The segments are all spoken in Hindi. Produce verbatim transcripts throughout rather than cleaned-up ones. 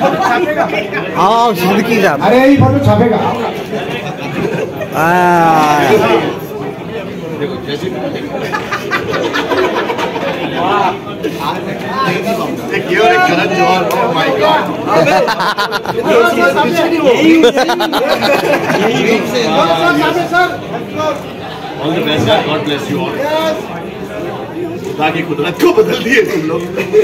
हाँ सिद्दीकी साहब, अरे ये फोटो छापेगा। All the best, God bless you all. ताकि कुदरत को बदल दिए तुम लोग।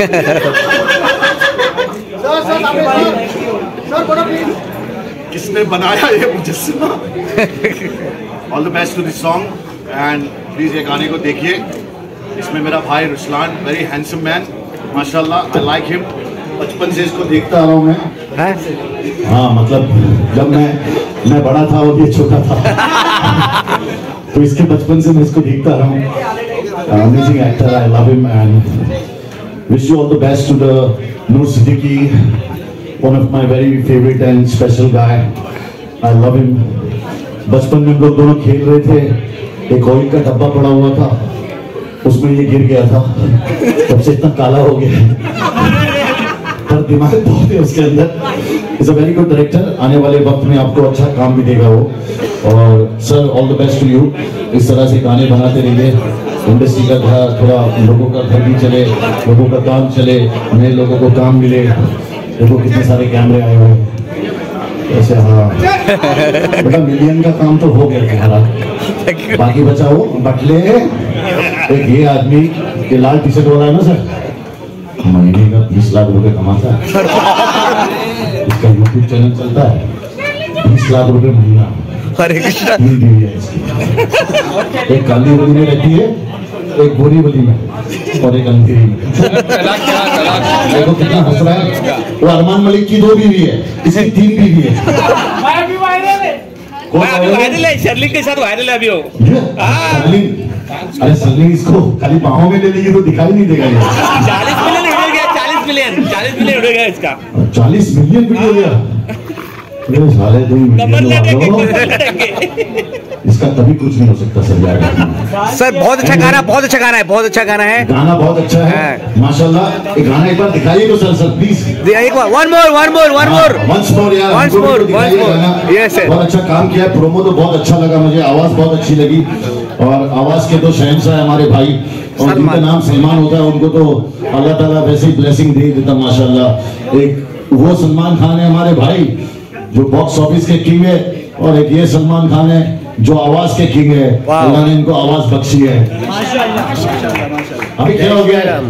किसने बनाया ये मुजस्समा? All the best to this song and please ये गाने को देखिए। इसमें मेरा भाई रुस्लान, very handsome man, माशाल्लाह, I like him। बचपन से इसको देखता आ रहा हूँ मैं। हाँ मतलब जब मैं मैं बड़ा था और ये छोटा था तो इसके बचपन से मैं इसको देखता रहा हूँ। Amazing actor, I love him and wish you all the best to the Noor Siddiqui, one of my very favorite and special guy. I love him. बचपन में हम लोग दोनों खेल रहे थे, एक ऑयल का डब्बा पड़ा हुआ था, उसमें ये गिर गया था, तब से इतना काला हो गया पर दिमाग बहुत है उसके अंदर। Is a very good director, आने वाले वक्त में आपको अच्छा काम भी देगा वो। और sir all the best to you, इस तरह से गाने बनाते रहिए, इंडस्ट्री का घर थोड़ा लोगों का घर भी चले, लोगों का काम चले, नए लोगों को काम मिले। देखो कितने सारे कैमरे आए हुए हैं ऐसे। हाँ बेटा मिलियन का काम तो हो गया तुम्हारा, बाकी बचाओ बटले। एक ये आदमी ये लाल टी शर्ट वाला है ना सर, महीने का बीस लाख रुपए कमाता है, इसका यूट्यूब चैनल चलता है, बीस लाख रुपए महीना। हरे कृष्णा। एक काली बली में रहती है, एक गोरी बली में और एक अंधेरी में। देखो कितना हंस रहा है। वो अरमान मलिक की दो बीवी है, इसकी तीन बीवी है। वायरल है, शर्लिन के साथ वायरल है अभी वो। अरे शर्लिन इसको खाली बाहों में ले लेगी तो दिखाई नहीं देगा। चालीस मिलियन उड़ गया, चालीस मिलियन चालीस मिलियन उड़ गया इसका। चालीस मिलियन वीडियो गया। साले तुम इसका कभी कुछ नहीं हो सकता सर। सर बहुत अच्छा गाना, बहुत अच्छा गाना है, बहुत अच्छा गाना है, गाना बहुत अच्छा है माशाल्लाह। ये गाना एक बार दिखाइए तो सर सर प्लीज एक बार, one more one more one more once more यार, once more once more. Yes sir, बहुत अच्छा काम किया, प्रोमो तो बहुत अच्छा लगा मुझे, आवाज बहुत अच्छी लगी। और आवाज के तो शहंशाह है हमारे भाई, और जिनका नाम सलमान होता है उनको तो अल्लाह ताला वैसे ही ब्लेसिंग दे देता माशाल्लाह। एक वो सलमान खान है हमारे भाई जो बॉक्स ऑफिस के किंग है, और एक ये सलमान खान है जो आवाज के किंग है। अल्लाह ने इनको आवाज बख्शी है। अभी क्या हो गया है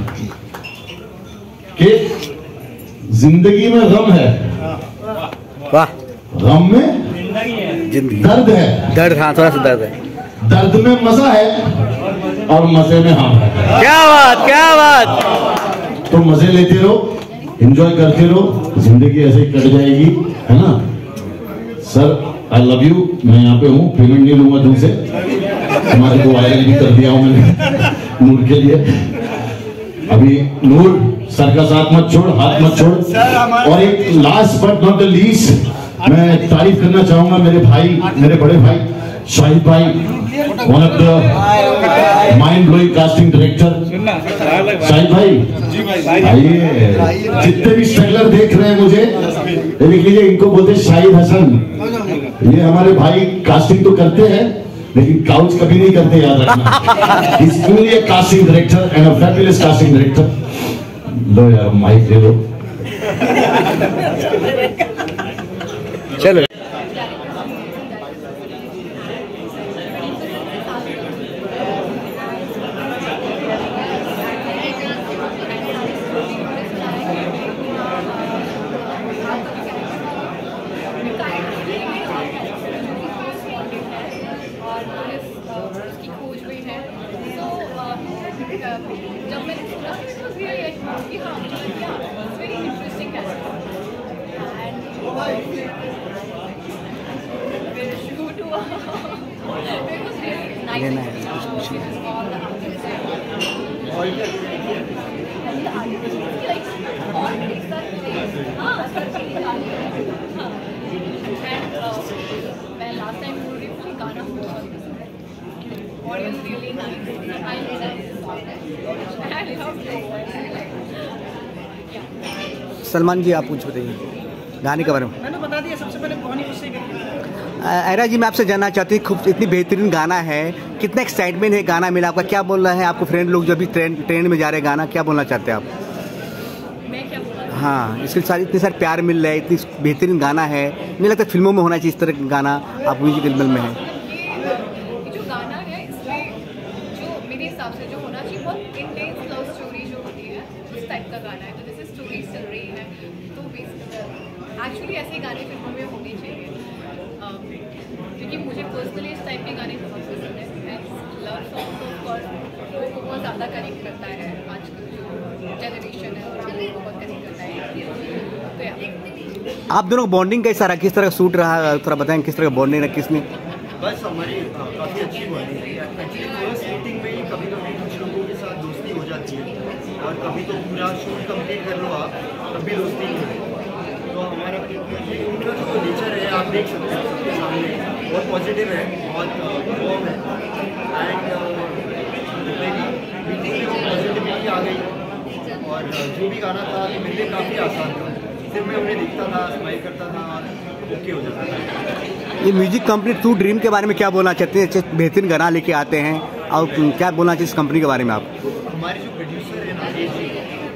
कि जिंदगी में गम है, वाह, गम में दर्द है, दर्द, हाँ थोड़ा सा दर्द है, दर्द में मजा है और मजे में हम है। क्या बात, क्या बात। तो मजे लेते रहो, एंजॉय करते रहो, जिंदगी ऐसे ही कट जाएगी, है ना सर। I love you. मैं यहाँ पे हूँ, पेमेंट नहीं लूंगा तुमसे, तुम्हारे को वायरल भी कर दिया हूँ मैंने नूर के लिए। अभी नूर सर का साथ मत छोड़, हाथ मत छोड़। और एक last but not the least मैं तारीफ करना चाहूंगा मेरे भाई, मेरे बड़े भाई शाहिद भाई, one of the mind blowing casting director. Shahid भाई आइए, जितने भी स्ट्रगलर देख रहे हैं मुझे देख लीजिए, इनको बोलते शाहिद हसन। ये हमारे भाई कास्टिंग तो करते हैं लेकिन काउच कभी नहीं करते, याद रखना। He's only a casting director and a fabulous casting director। लो यार माइक दे दो। चलो जब मैंने सुना कि हाँ very interesting Audience really nice. I love it. Salman ji आप कुछ बताइए। गाने के बारे में मैंने बता दिया सबसे पहले कहानी उससे गई। आयरा जी, मैं आपसे जानना चाहती हूँ, खूब इतनी बेहतरीन गाना है, कितना एक्साइटमेंट है गाना मिला आपका, क्या बोल रहा है आपको फ्रेंड लोग जो अभी ट्रेन ट्रेन में जा रहे हैं, गाना क्या बोलना चाहते हैं आप? मैं क्या बोला? हाँ, इसके साथ इतने सारे प्यार मिल रहा है, इतनी बेहतरीन गाना है, नहीं लगता फिल्मों में होना चाहिए इस तरह का गाना, आप म्यूजिक एल्बम में है? ये जो गाना है इसमें जो मेरे हिसाब से जो होना चाहिए बहुत इंटेंस लव स्टोरी जो होती है उस टाइप का गाना है। तो जैसे स्टोरी चल रही है तो एक्चुअली ऐसे गाने फिल्मों में होने चाहिए, um, क्योंकि मुझे पर्सनली इस टाइप के गाने बहुत पसंद है। लव सॉन्ग तो लोगों को बहुत ज़्यादा कनेक्ट करता है, आजकल जो जनरेशन है और लोगों को बहुत कनेक्ट करता है। तो या आप दोनों का बॉन्डिंग कैसा रहा, किस तरह का सूट रहा, थोड़ा बताएं किस तरह का बॉन्डिंग रहा, किसने? बस हमारी काफ़ी अच्छी बॉन्डिंग है। एक्चुअली फर्स्ट मीटिंग में ही कभी कभी कुछ लोगों के साथ दोस्ती हो जाती है और कभी तो पूरा शूट कंप्लीट कर लो आप, तब भी दोस्ती नहीं होती। तो हमारा ये उनका जो नेचर है आप देख सकते हैं सबके सामने, बहुत पॉजिटिव है, बहुत वार्म है। एंड मीटिंग में वो पॉजिटिविटी आ गई और जो भी गाना था मेरे लिए काफ़ी आसान था। फिर मैं उन्हें दिखता था, स्माइल करता था और ओके हो जाता था। ये म्यूजिक कंपनी टू ड्रीम के बारे में क्या बोलना चाहते हैं? अच्छे बेहतरीन गाना लेके आते हैं और क्या बोलना चाहिए इस कंपनी के बारे में आप? हमारे जो प्रोड्यूसर है नागेश जी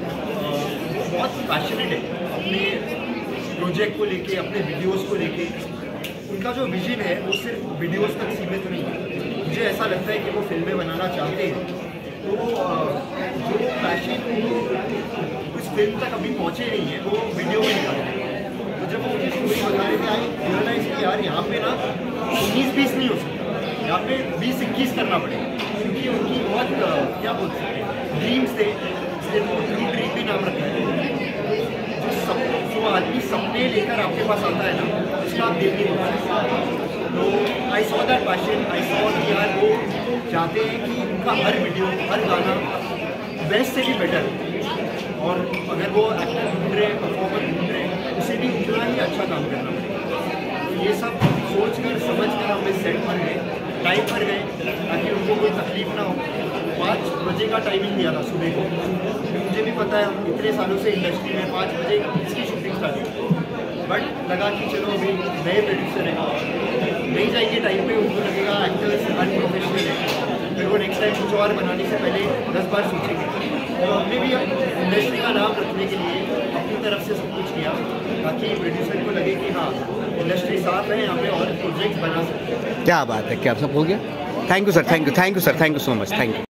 बहुत पैशनेट है अपने प्रोजेक्ट को लेके, अपने वीडियोस को लेके। उनका जो विजन है वो सिर्फ वीडियोस तक सीमित नहीं है। मुझे ऐसा लगता है कि वो फिल्में बनाना चाहते हैं, तो जो पैशन उस फिल्म तक अभी पहुँचे नहीं है वो वीडियो में निकालते हैं। तो जब वो मुझे स्टोरी बता रहे थे आई रियलाइज कि यार यहाँ पे ना उन्नीस बीस नहीं हो सकता, यहाँ पे बीस इक्कीस करना पड़ेगा, क्योंकि उनकी बहुत क्या बोलते हैं ड्रीम्स थे, इसलिए वो ड्रीम ड्रीम भी नाम रखा है। जो सब जो आदमी सपने लेकर आपके पास आता है ना, उसका आप देख नहीं पाते। तो I saw that passion, I saw कि यार वो चाहते हैं कि उनका हर वीडियो, हर गाना बेस्ट से भी बेटर, और अगर वो एक्टर ढूंढ रहे हैं, परफॉर्मर ढूंढ रहे हैं, उसे भी उतना ही अच्छा काम करना पड़ेगा। तो ये सब सोच कर समझ कर हमें सेट पर गए, टाइम पर गए, ताकि उनको कोई तकलीफ ना हो। पाँच बजे का टाइमिंग दिया था सुबह को, मुझे भी पता है हम इतने सालों से इंडस्ट्री में पाँच बजे इसकी शूटिंग स्टार्ट हुई, बट लगा कि चलो अभी नए प्रोड्यूसर हैं, नहीं जाएंगे टाइम पे, उनको लगेगा एक्टर्स अनप्रोफेशनल है, फिर वो नेक्स्ट टाइम कुछ और बनाने से पहले दस बार सोचेंगे। तो हमने भी इंडस्ट्री का नाम रखने के लिए अपनी तरफ से सब कुछ किया, ताकि प्रोड्यूसर को लगे कि हाँ इंडस्ट्री साफ है, यहाँ पे और प्रोजेक्ट्स बना सकते हैं। क्या बात है, क्या सब हो गया? Thank you sir, thank you, thank you sir, thank you so much, thank you.